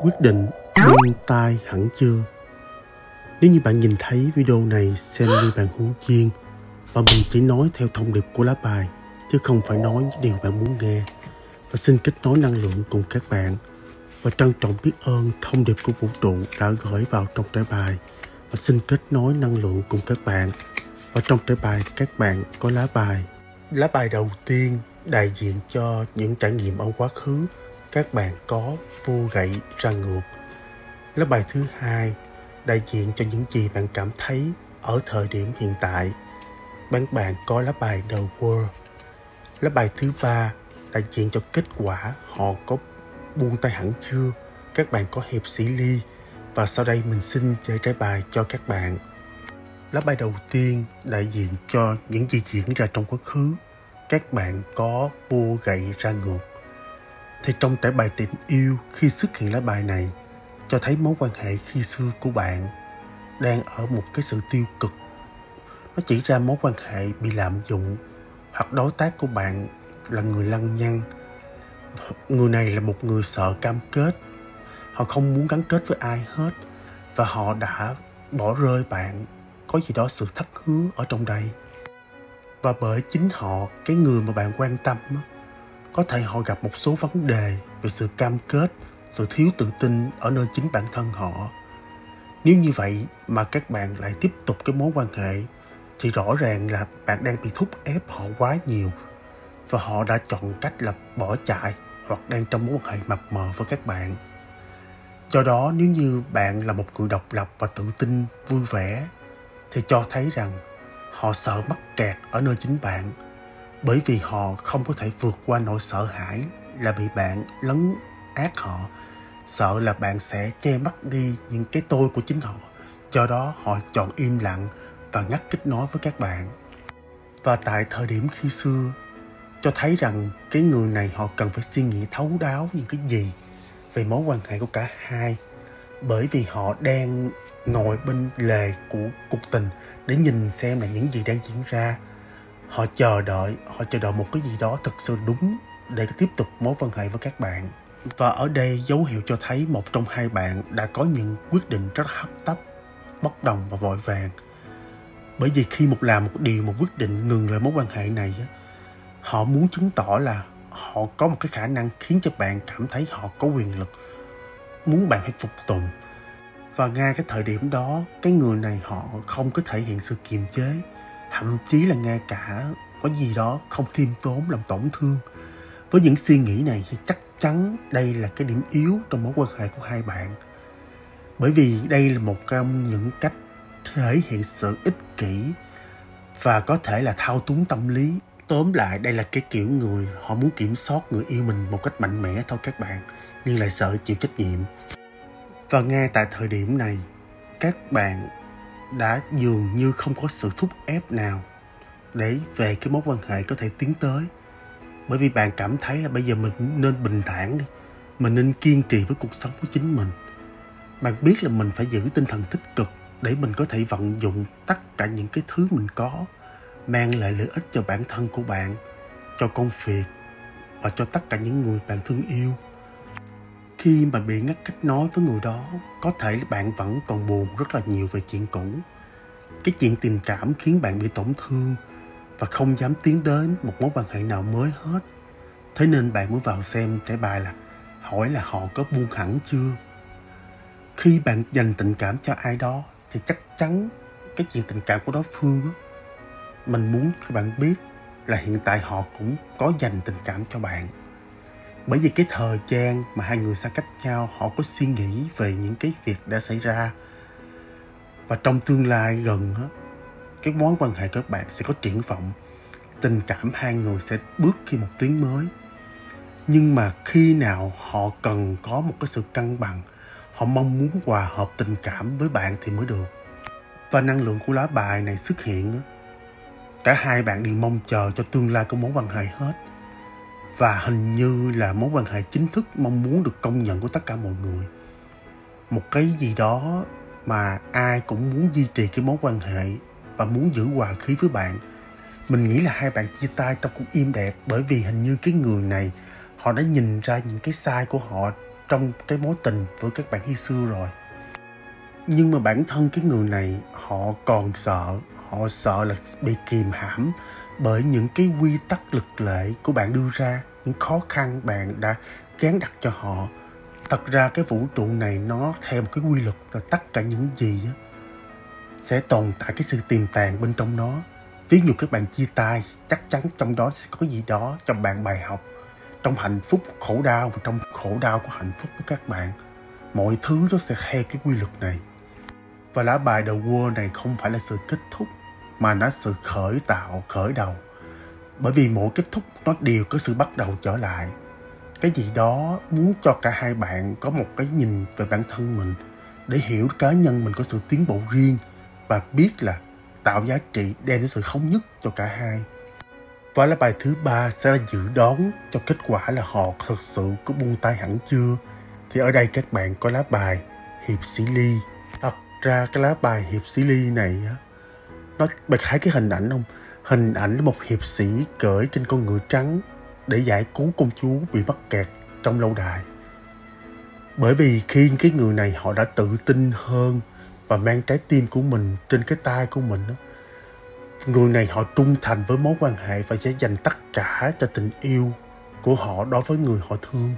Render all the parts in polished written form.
Quyết định buông tay hẳn chưa? Nếu như bạn nhìn thấy video này xem như bạn hữu duyên và mình chỉ nói theo thông điệp của lá bài chứ không phải nói những điều bạn muốn nghe. Và xin kết nối năng lượng cùng các bạn và trân trọng biết ơn thông điệp của vũ trụ đã gửi vào trong trải bài. Và xin kết nối năng lượng cùng các bạn. Và trong trải bài các bạn có lá bài. Lá bài đầu tiên đại diện cho những trải nghiệm ở quá khứ. Các bạn có vua gậy ra ngược. Lá bài thứ hai đại diện cho những gì bạn cảm thấy ở thời điểm hiện tại. Bạn có lá bài The World. Lá bài thứ ba đại diện cho kết quả họ có buông tay hẳn chưa. Các bạn có hiệp sĩ ly. Và sau đây mình xin chơi trái bài cho các bạn. Lá bài đầu tiên đại diện cho những gì diễn ra trong quá khứ. Các bạn có vua gậy ra ngược. Thì trong trải bài tình yêu, khi xuất hiện lá bài này cho thấy mối quan hệ khi xưa của bạn đang ở một cái sự tiêu cực. Nó chỉ ra mối quan hệ bị lạm dụng, hoặc đối tác của bạn là người lăng nhăng. Người này là một người sợ cam kết. Họ không muốn gắn kết với ai hết. Và họ đã bỏ rơi bạn. Có gì đó sự thất hứa ở trong đây. Và bởi chính họ, cái người mà bạn quan tâm, có thể họ gặp một số vấn đề về sự cam kết, sự thiếu tự tin ở nơi chính bản thân họ. Nếu như vậy mà các bạn lại tiếp tục cái mối quan hệ thì rõ ràng là bạn đang bị thúc ép họ quá nhiều và họ đã chọn cách là bỏ chạy hoặc đang trong mối quan hệ mập mờ với các bạn. Do đó nếu như bạn là một người độc lập và tự tin, vui vẻ thì cho thấy rằng họ sợ mắc kẹt ở nơi chính bạn, bởi vì họ không có thể vượt qua nỗi sợ hãi là bị bạn lấn át họ, sợ là bạn sẽ che mắt đi những cái tôi của chính họ. Do đó họ chọn im lặng và ngắt kết nối với các bạn. Và tại thời điểm khi xưa cho thấy rằng cái người này họ cần phải suy nghĩ thấu đáo những cái gì về mối quan hệ của cả hai, bởi vì họ đang ngồi bên lề của cuộc tình để nhìn xem là những gì đang diễn ra. Họ chờ đợi một cái gì đó thực sự đúng để tiếp tục mối quan hệ với các bạn. Và ở đây dấu hiệu cho thấy một trong hai bạn đã có những quyết định rất hấp tấp, bốc đồng và vội vàng. Bởi vì khi một quyết định ngừng lại mối quan hệ này, họ muốn chứng tỏ là họ có một cái khả năng khiến cho bạn cảm thấy họ có quyền lực, muốn bạn phải phục tùng. Và ngay cái thời điểm đó, cái người này họ không có thể hiện sự kiềm chế, thậm chí là ngay cả có gì đó không khiêm tốn làm tổn thương. Với những suy nghĩ này thì chắc chắn đây là cái điểm yếu trong mối quan hệ của hai bạn. Bởi vì đây là một trong những cách thể hiện sự ích kỷ và có thể là thao túng tâm lý. Tóm lại, đây là cái kiểu người họ muốn kiểm soát người yêu mình một cách mạnh mẽ thôi các bạn, nhưng lại sợ chịu trách nhiệm. Và ngay tại thời điểm này, các bạn đã dường như không có sự thúc ép nào để về cái mối quan hệ có thể tiến tới. Bởi vì bạn cảm thấy là bây giờ mình nên bình thản đi, mình nên kiên trì với cuộc sống của chính mình. Bạn biết là mình phải giữ tinh thần tích cực để mình có thể vận dụng tất cả những cái thứ mình có, mang lại lợi ích cho bản thân của bạn, cho công việc và cho tất cả những người bạn thương yêu. Khi mà bị ngắt kết nối với người đó, có thể là bạn vẫn còn buồn rất là nhiều về chuyện cũ. Cái chuyện tình cảm khiến bạn bị tổn thương và không dám tiến đến một mối quan hệ nào mới hết. Thế nên bạn mới vào xem trải bài là hỏi là họ có buông hẳn chưa. Khi bạn dành tình cảm cho ai đó thì chắc chắn cái chuyện tình cảm của đối phương đó, mình muốn các bạn biết là hiện tại họ cũng có dành tình cảm cho bạn. Bởi vì cái thời gian mà hai người xa cách nhau, họ có suy nghĩ về những cái việc đã xảy ra. Và trong tương lai gần, cái mối quan hệ của các bạn sẽ có triển vọng. Tình cảm hai người sẽ bước khi một tiến mới. Nhưng mà khi nào họ cần có một cái sự cân bằng, họ mong muốn hòa hợp tình cảm với bạn thì mới được. Và năng lượng của lá bài này xuất hiện, cả hai bạn đều mong chờ cho tương lai của mối quan hệ hết. Và hình như là mối quan hệ chính thức mong muốn được công nhận của tất cả mọi người. Một cái gì đó mà ai cũng muốn duy trì cái mối quan hệ và muốn giữ hòa khí với bạn. Mình nghĩ là hai bạn chia tay trong cũng im đẹp, bởi vì hình như cái người này họ đã nhìn ra những cái sai của họ trong cái mối tình với các bạn khi xưa rồi. Nhưng mà bản thân cái người này họ còn sợ. Họ sợ là bị kìm hãm bởi những cái quy tắc luật lệ của bạn đưa ra, những khó khăn bạn đã gán đặt cho họ. Thật ra cái vũ trụ này nó theo một cái quy luật là tất cả những gì sẽ tồn tại cái sự tiềm tàng bên trong nó. Ví dụ các bạn chia tay, chắc chắn trong đó sẽ có gì đó cho bạn bài học. Trong hạnh phúc, khổ đau, và trong khổ đau của hạnh phúc của các bạn, mọi thứ nó sẽ theo cái quy luật này. Và lá bài The World này không phải là sự kết thúc, mà nó sự khởi đầu. Bởi vì mỗi kết thúc nó đều có sự bắt đầu trở lại. Cái gì đó muốn cho cả hai bạn có một cái nhìn về bản thân mình, để hiểu cá nhân mình có sự tiến bộ riêng, và biết là tạo giá trị đem đến sự thống nhất cho cả hai. Và lá bài thứ 3 sẽ là dự đoán cho kết quả là họ thực sự có buông tay hẳn chưa. Thì ở đây các bạn có lá bài hiệp sĩ ly. Thật ra cái lá bài hiệp sĩ ly này bạn thấy cái hình ảnh không? Hình ảnh là một hiệp sĩ cưỡi trên con ngựa trắng để giải cứu công chúa bị mắc kẹt trong lâu đài. Bởi vì khi cái người này họ đã tự tin hơn và mang trái tim của mình trên cái tay của mình, người này họ trung thành với mối quan hệ và sẽ dành tất cả cho tình yêu của họ đối với người họ thương.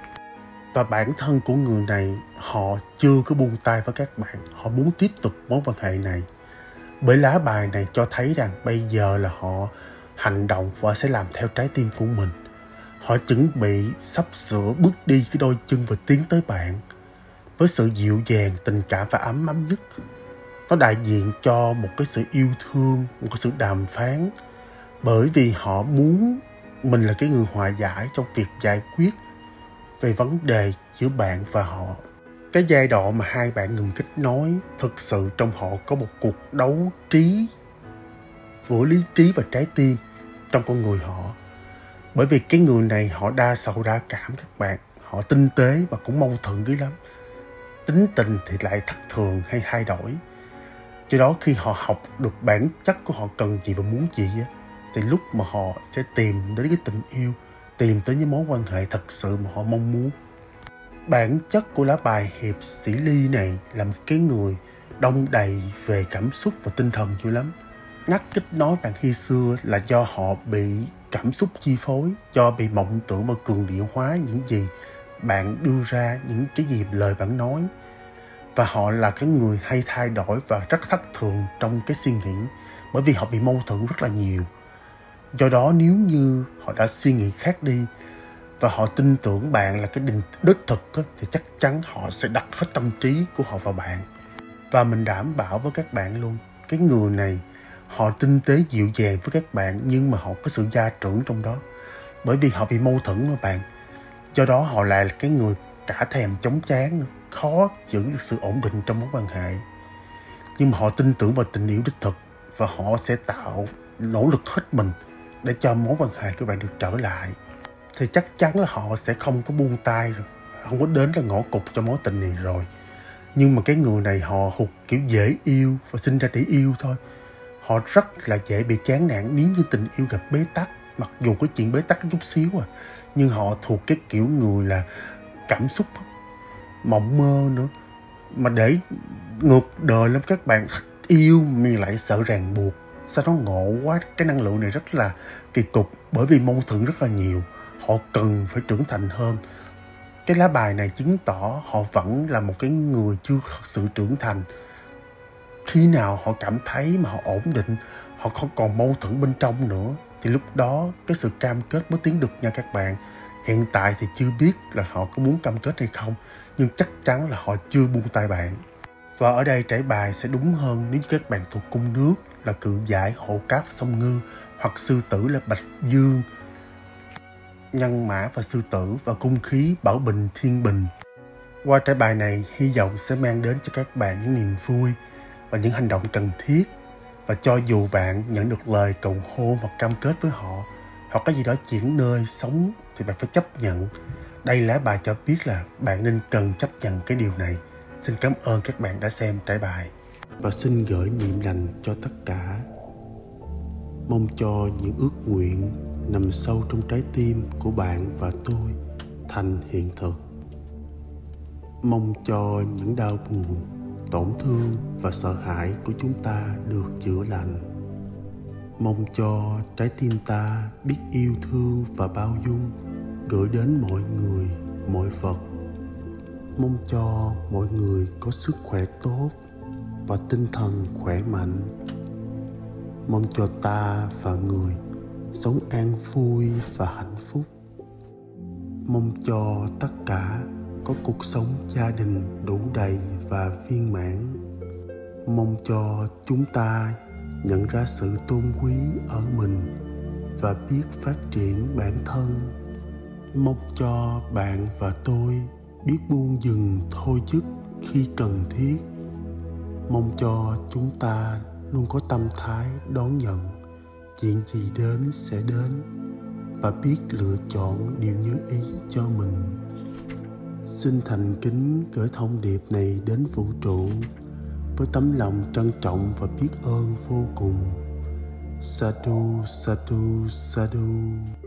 Và bản thân của người này họ chưa có buông tay với các bạn, họ muốn tiếp tục mối quan hệ này. Bởi lá bài này cho thấy rằng bây giờ là họ hành động và sẽ làm theo trái tim của mình. Họ chuẩn bị sắp sửa bước đi cái đôi chân và tiến tới bạn với sự dịu dàng, tình cảm và ấm ấm nhất. Nó đại diện cho một cái sự yêu thương, một cái sự đàm phán. Bởi vì họ muốn mình là cái người hòa giải trong việc giải quyết về vấn đề giữa bạn và họ. Cái giai đoạn mà hai bạn ngừng kết nối, thực sự trong họ có một cuộc đấu trí giữa lý trí và trái tim trong con người họ. Bởi vì cái người này họ đa sầu đa cảm các bạn. Họ tinh tế và cũng mâu thuẫn dữ lắm. Tính tình thì lại thất thường hay thay đổi. Do đó khi họ học được bản chất của họ cần gì và muốn gì thì lúc mà họ sẽ tìm đến cái tình yêu, tìm tới những mối quan hệ thật sự mà họ mong muốn. Bản chất của lá bài hiệp sĩ ly này là một cái người đong đầy về cảm xúc và tinh thần dữ lắm. Ngắt kết nối bạn khi xưa là do họ bị cảm xúc chi phối, do bị mộng tưởng và cường điệu hóa những gì bạn đưa ra, những cái gì lời bạn nói. Và họ là cái người hay thay đổi và rất thất thường trong cái suy nghĩ, bởi vì họ bị mâu thuẫn rất là nhiều. Do đó nếu như họ đã suy nghĩ khác đi và họ tin tưởng bạn là cái đích thực thì chắc chắn họ sẽ đặt hết tâm trí của họ vào bạn. Và mình đảm bảo với các bạn luôn, cái người này họ tinh tế dịu dàng với các bạn, nhưng mà họ có sự gia trưởng trong đó. Bởi vì họ bị mâu thuẫn với bạn. Do đó họ lại là cái người cả thèm chóng chán nữa, khó giữ được sự ổn định trong mối quan hệ. Nhưng mà họ tin tưởng vào tình yêu đích thực và họ sẽ nỗ lực hết mình để cho mối quan hệ của bạn được trở lại. Thì chắc chắn là họ sẽ không có buông tay rồi, không có đến là ngõ cụt cho mối tình này rồi. Nhưng mà cái người này họ hụt kiểu dễ yêu và sinh ra để yêu thôi. Họ rất là dễ bị chán nản nếu như tình yêu gặp bế tắc. Mặc dù có chuyện bế tắc chút xíu nhưng họ thuộc cái kiểu người là cảm xúc, mộng mơ nữa. Mà để ngược đời lắm các bạn, yêu mình lại sợ ràng buộc. Sao nó ngộ quá, cái năng lượng này rất là kỳ cục. Bởi vì mâu thuẫn rất là nhiều, họ cần phải trưởng thành hơn. Cái lá bài này chứng tỏ họ vẫn là một cái người chưa thật sự trưởng thành. Khi nào họ cảm thấy mà họ ổn định, họ không còn mâu thuẫn bên trong nữa, thì lúc đó cái sự cam kết mới tiến được nha các bạn. Hiện tại thì chưa biết là họ có muốn cam kết hay không, nhưng chắc chắn là họ chưa buông tay bạn. Và ở đây trải bài sẽ đúng hơn nếu các bạn thuộc cung nước là Cự Giải, Hổ Cáp, Song Ngư, hoặc Sư Tử là Bạch Dương, Nhân Mã và Sư Tử, và cung khí Bảo Bình, Thiên Bình. Qua trải bài này hy vọng sẽ mang đến cho các bạn những niềm vui và những hành động cần thiết. Và cho dù bạn nhận được lời cầu hôn hoặc cam kết với họ, hoặc cái gì đó chuyển nơi sống, thì bạn phải chấp nhận. Đây lá bài cho biết là bạn nên cần chấp nhận cái điều này. Xin cảm ơn các bạn đã xem trải bài. Và xin gửi niệm lành cho tất cả. Mong cho những ước nguyện nằm sâu trong trái tim của bạn và tôi thành hiện thực. Mong cho những đau buồn, tổn thương và sợ hãi của chúng ta được chữa lành. Mong cho trái tim ta biết yêu thương và bao dung, gửi đến mọi người, mọi vật. Mong cho mọi người có sức khỏe tốt và tinh thần khỏe mạnh. Mong cho ta và người sống an vui và hạnh phúc. Mong cho tất cả có cuộc sống gia đình đủ đầy và viên mãn. Mong cho chúng ta nhận ra sự tôn quý ở mình và biết phát triển bản thân. Mong cho bạn và tôi biết buông dừng thôi dứt khi cần thiết. Mong cho chúng ta luôn có tâm thái đón nhận chuyện gì đến sẽ đến và biết lựa chọn điều như ý cho mình. Xin thành kính gửi thông điệp này đến vũ trụ với tấm lòng trân trọng và biết ơn vô cùng. Sadhu, sadhu, sadhu.